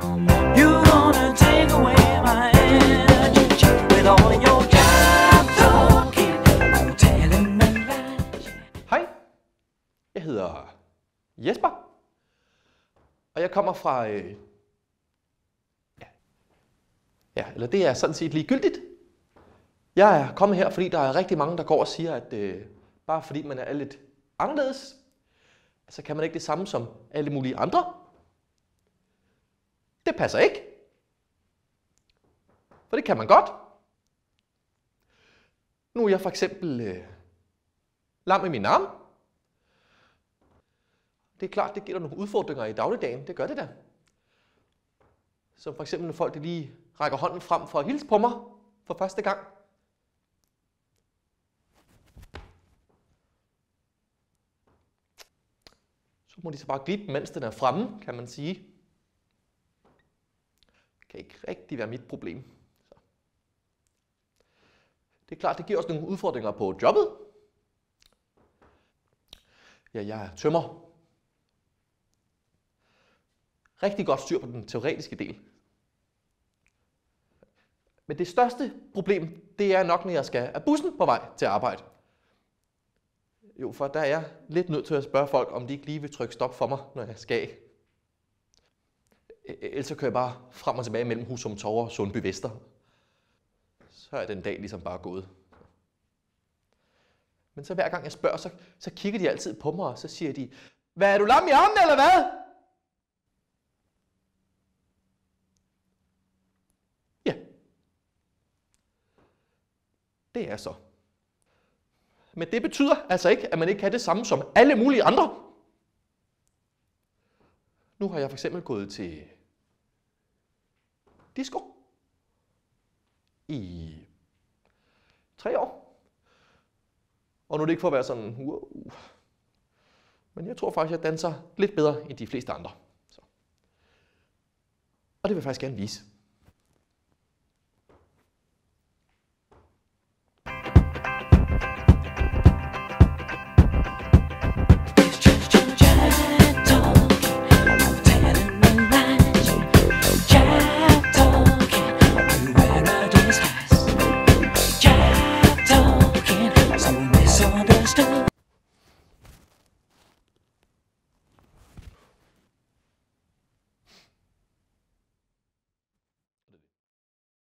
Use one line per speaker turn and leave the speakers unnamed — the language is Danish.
You're gonna take away my energy with all your job talking, telling me lies.
Hej, jeg hedder Jesper, og jeg kommer fra, eller det er sådan set ligegyldigt. Jeg er kommet her, fordi der er rigtig mange, der går og siger, at bare fordi man er lidt anderledes, så kan man ikke det samme som alle mulige andre. Det passer ikke. For det kan man godt. Nu er jeg for eksempel lam i min arm. Det er klart, det giver dig nogle udfordringer i dagligdagen. Det gør det da. Som for eksempel, når folk lige rækker hånden frem for at hilse på mig for første gang. Så må de så bare gribe den, mens den er fremme, kan man sige. Det kan ikke rigtig være mit problem. Så. Det er klart, det giver os nogle udfordringer på jobbet. Ja, jeg er tømrer. Rigtig godt styr på den teoretiske del. Men det største problem, det er nok, når jeg skal af bussen på vej til arbejde. Jo, for der er jeg lidt nødt til at spørge folk, om de ikke lige vil trykke stop for mig, når jeg skal af. Ellers så kører jeg bare frem og tilbage mellem Husum Torv og Sundby Vester. Så er den dag ligesom bare gået. Men så hver gang jeg spørger, så kigger de altid på mig, og så siger de, hvad er du lam i armen, eller hvad? Ja. Det er så. Men det betyder altså ikke, at man ikke kan det samme som alle mulige andre. Nu har jeg for eksempel gået til disco i 3 år. Og nu er det ikke for at være sådan, wow. Men jeg tror faktisk, at jeg danser lidt bedre end de fleste andre. Så. Og det vil jeg faktisk gerne vise.